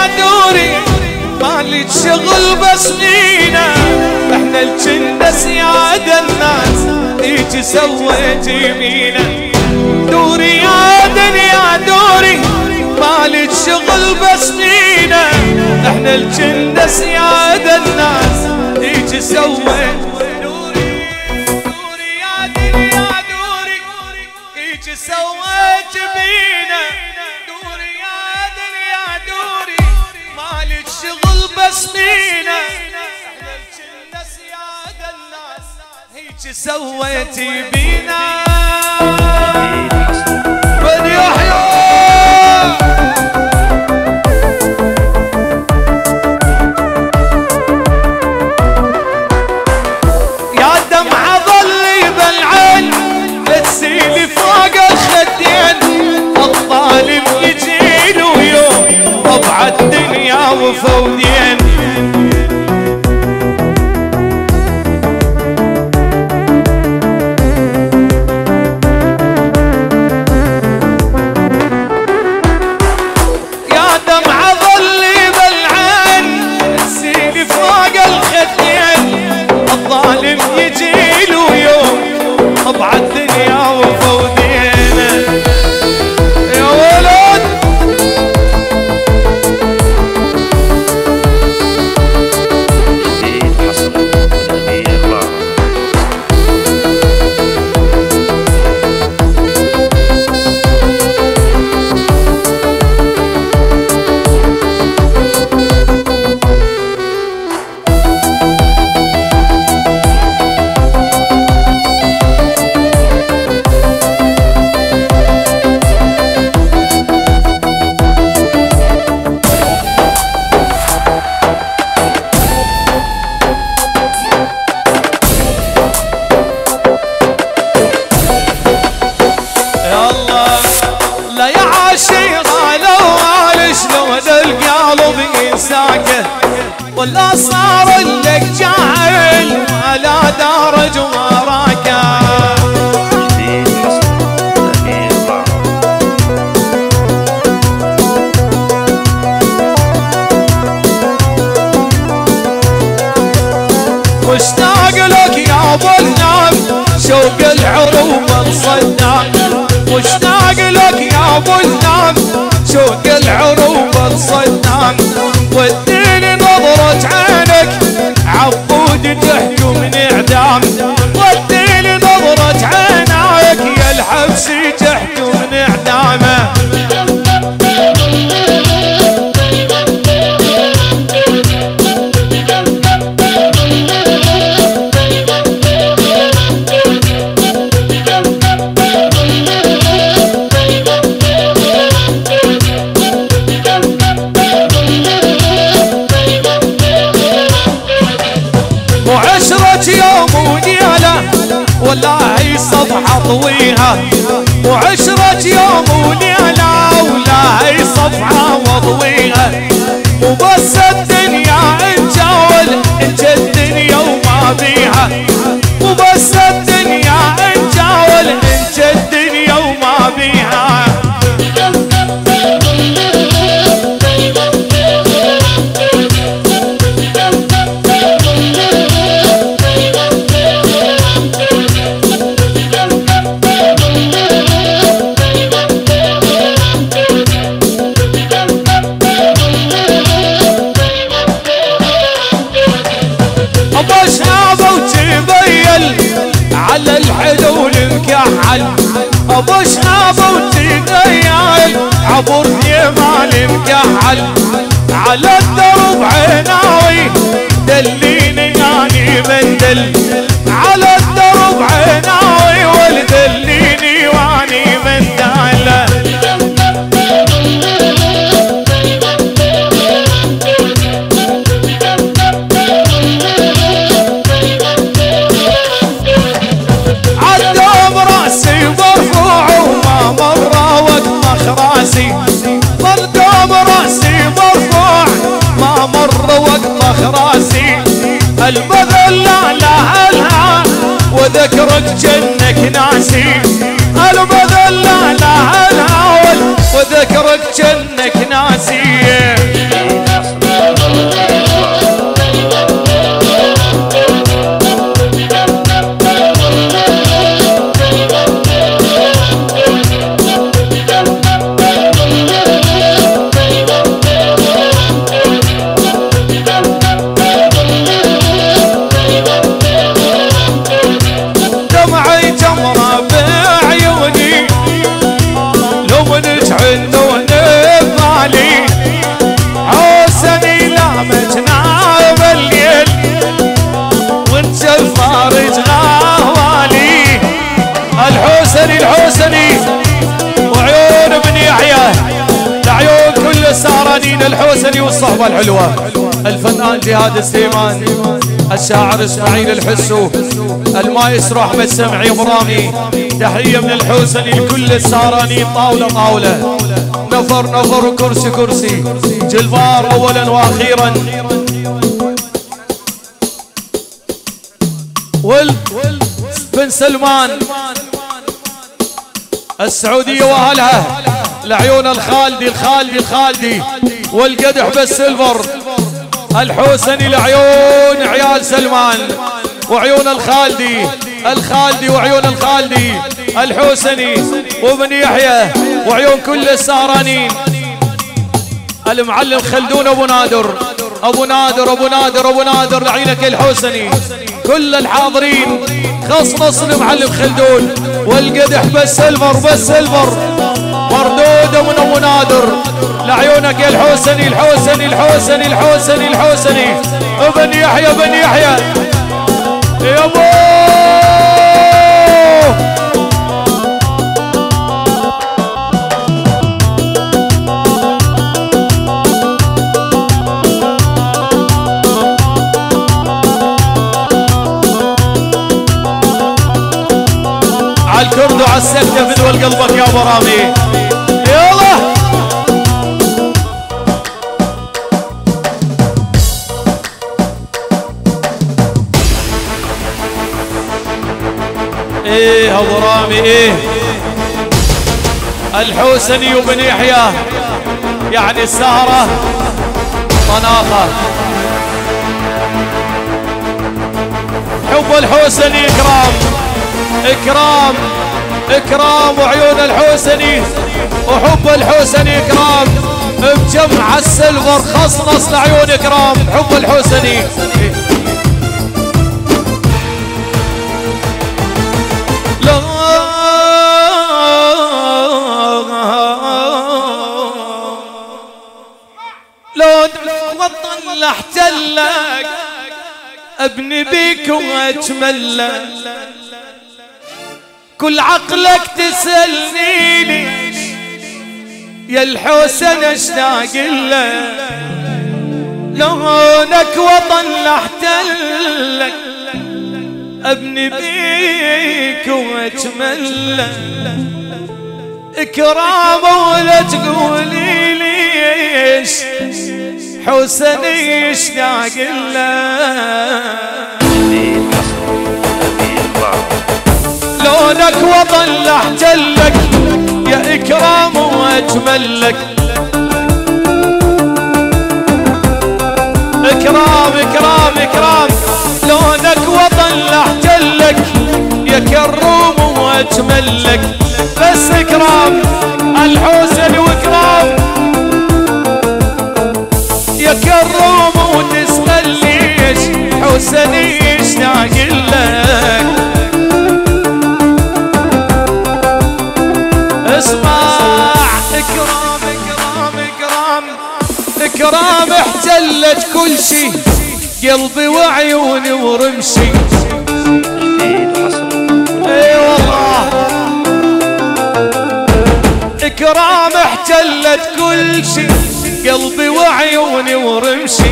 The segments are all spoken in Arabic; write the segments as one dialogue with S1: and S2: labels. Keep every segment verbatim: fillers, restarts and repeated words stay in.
S1: يا دوري مالك شغل بس بينا، احنا الجنة سيادة الناس هيك سويت يمينا. دوري يا دنيا دوري مالك شغل بس بينا، احنا الجنة سيادة الناس هيك سويت. دوري دوري يا دنيا دوري هيك سويت بينا. دوري يا دنيا دوري مالك شغل بس بينا، احنا الجنة سيادة الناس هيك سويت بينا. بن يحيى يا دمعة ظلي بالعين بتسيلي فوق الخدين، الظالم يجيله يوم طبع الدنيا وفودين. طبع الدنيا وفودينا يا ولد.
S2: جديد حصل الأمير الله.
S1: ولا صار لك جاهل ولا دارج وراك.
S2: جديد حصل الأمير الله.
S1: مشتاق لك يا ابو النام شوق العروبه تصدق. مشتاق لك يا ابو النام شوق العروبه تصدق. وديني نظرة عينك عبود تحكم من اعدام. وديني نظرة عينك يا الحبسي تحكم من اعدامه. وعشرة يوم وليلة والله صفحة طويها. وعشرة يوم وليلة والله صفحة وضويها. وبس الدنيا انجاول انت الدنيا وما بيها. وبس الدنيا انجاول انت الدنيا وما بيها. على الحلو المكحل ابو شنابه وتقيل عبر يمال مكحل. على الدرب عيناوي دليني اني مندل. على الدرب عيناوي ولدليني واني مندل. عالدوم راسي مرفوع وما مر وقت مخراسي. عالدوم راسي مرفوع ما مر وقت مخراسي. البذل لا لها وذكرك جنك ناسي. البذل لا لها وذكرك جنك ناسي. والصحبة الحلوة، الفنان جهاد السليمان، الشاعر اسماعيل الحسو، المايسترو احمد سمعي برامي. تحية من الحوسني لكل السهرانين، طاولة طاولة، نفر نفر وكرسي كرسي، جلبار اولا واخيرا. ول بن سلمان السعودية واهلها، لعيون الخالدي الخالدي الخالدي، والقدح بالسلفر الحوسني لعيون عيال سلمان، وعيون الخالدي الخالدي وعيون الخالدي الحوسني وابن يحيى، وعيون كل السهرانين. المعلم خلدون ابو نادر ابو نادر ابو نادر ابو نادر لعينك الحوسني، كل الحاضرين خص نص المعلم خلدون، والقدح بالسلفر بالسلفر مردود من ابو نادر لعيونك يا الحوسني الحوسني الحوسني الحوسني الحوسني ابن يحيى ابن يحيى يا ابو. على الكرد وعلى السكتة فدوى قلبك يا ابو رامي، يلا. ايه ابو رامي ايه الحوسني وبن يحيى، يعني السهرة طناخة. حب الحوسني اكرام اكرام اكرام، وعيون الحوسني وحب الحوسني اكرام، بجمع السلفر خصنص لعيون اكرام حب الحوسني. لا لو وطن احتلك ابني بيك واجملك، كل عقلك تسألني ليش يا الحوسن اشتاق لك، لونك وطن لاحتلك ابني بيك واجملك، اكرام ولا تقولي ليش حوسني اشتاق لك، لونك وطن لاحتلك يا اكرام واجملك، اكرام اكرام اكرام، لونك وطن لاحتلك يا كروم واجملك، بس اكرام الحوسني واكرام يا كروم، وتسأل ليش حوسني اشتاق لك. اسمع اكرام اكرام اكرام اكرام، احتلت كل شي قلبي وعيوني ورمشي. اي والله اكرام احتلت كل شي قلبي وعيوني ورمشي.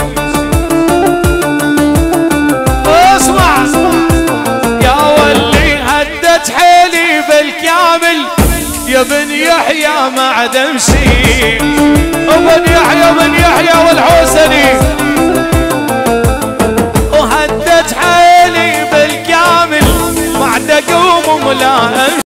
S1: اسمع يا ولي هدت حيلي بالكامل يا بن يحيى ما عاد امشي، ابن يحيى بن يحيى والحوسني